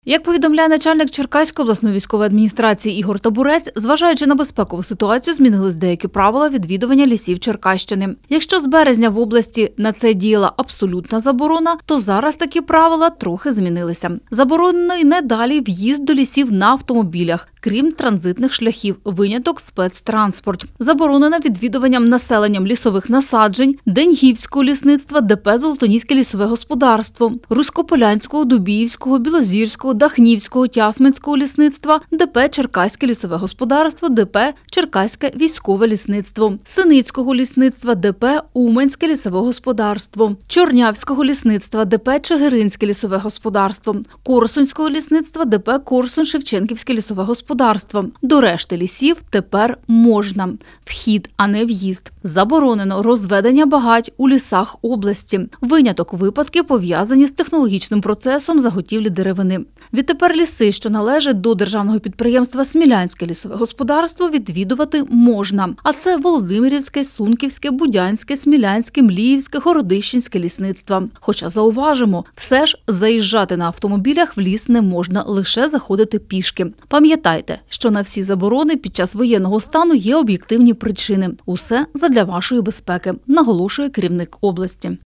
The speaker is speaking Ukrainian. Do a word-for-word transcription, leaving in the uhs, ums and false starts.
Як повідомляє начальник Черкаської обласної військової адміністрації Ігор Табурець, зважаючи на безпекову ситуацію, змінились деякі правила відвідування лісів Черкащини. Якщо з березня в області на це діяла абсолютна заборона, то зараз такі правила трохи змінилися. Заборонений недалі в'їзд до лісів на автомобілях, крім транзитних шляхів, виняток спецтранспорт. Заборонено відвідуванням населенням лісових насаджень, Деньгівського лісництва, ДП «Золотоніське лісове господарство», Руськополянського, Дубіївського, Білозірського, Дахнівського, Тясминського лісництва, ДП «Черкаське лісове господарство», ДП «Черкаське військове лісництво», Синицького лісництва, ДП «Уманське лісове господарство», Чорнявського лісництва, ДП «Чигиринське лісове господарство», Корсунського лісництва, ДП «Корсун-Шевченківське лісове господарство». До решти лісів тепер можна. Вхід, а не в'їзд. Заборонено розведення багать у лісах області. Виняток – випадки, пов'язані з технологічним процесом заготівлі деревини. Відтепер ліси, що належать до державного підприємства «Смілянське лісове господарство», відвідувати можна. А це Володимирівське, Сунківське, Будянське, Смілянське, Мліївське, Городищенське лісництва. Хоча, зауважимо, все ж заїжджати на автомобілях в ліс не можна, лише заходити пішки. Пам'ятайте, що на всі заборони під час воєнного стану є об'єктивні причини. Усе задля вашої безпеки, наголошує керівник області.